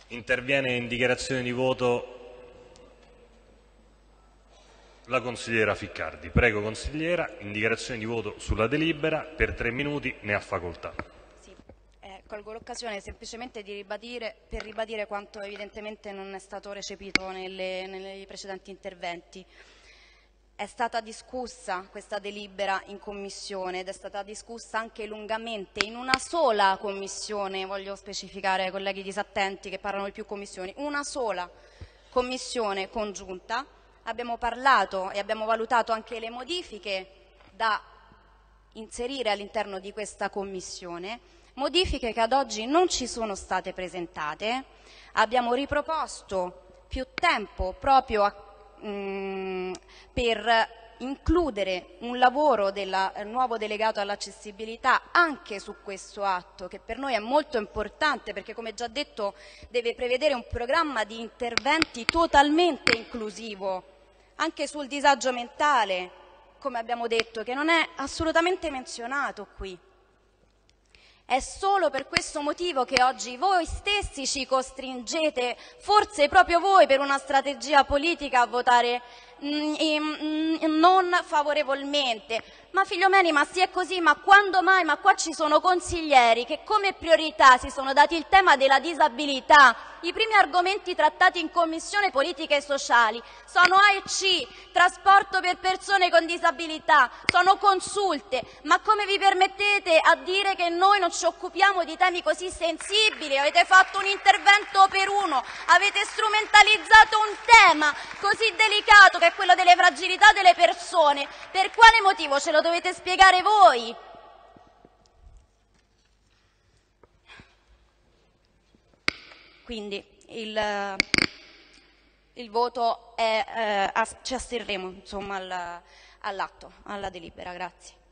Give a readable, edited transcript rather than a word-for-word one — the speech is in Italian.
Interviene in dichiarazione di voto la consigliera Ficcardi. Prego consigliera, in dichiarazione di voto sulla delibera, per 3 minuti ne ha facoltà. Sì, colgo l'occasione semplicemente per ribadire quanto evidentemente non è stato recepito nei precedenti interventi. È stata discussa questa delibera in commissione ed è stata discussa anche lungamente in una sola commissione, voglio specificare ai colleghi disattenti che parlano di più commissioni, una sola commissione congiunta. Abbiamo parlato e abbiamo valutato anche le modifiche da inserire all'interno di questa commissione, modifiche che ad oggi non ci sono state presentate. Abbiamo riproposto più tempo proprio per includere un lavoro del nuovo delegato all'accessibilità anche su questo atto, che per noi è molto importante perché, come già detto, deve prevedere un programma di interventi totalmente inclusivo, anche sul disagio mentale, come abbiamo detto, che non è assolutamente menzionato qui. È solo per questo motivo che oggi voi stessi ci costringete, forse proprio voi per una strategia politica, a votare non favorevolmente. Ma figlio miei, ma sì è così, ma quando mai? Ma qua ci sono consiglieri che come priorità si sono dati il tema della disabilità. I primi argomenti trattati in Commissione Politiche e Sociali sono A e C, trasporto per persone con disabilità, sono consulte. Ma come vi permettete a dire che noi non ci occupiamo di temi così sensibili? Avete fatto un intervento per uno, avete strumentalizzato un tema così delicato che è quello delle fragilità delle persone. Per quale motivo? Ce lo dovete spiegare voi. Quindi il voto è ci asterremo insomma all'atto, alla delibera. Grazie.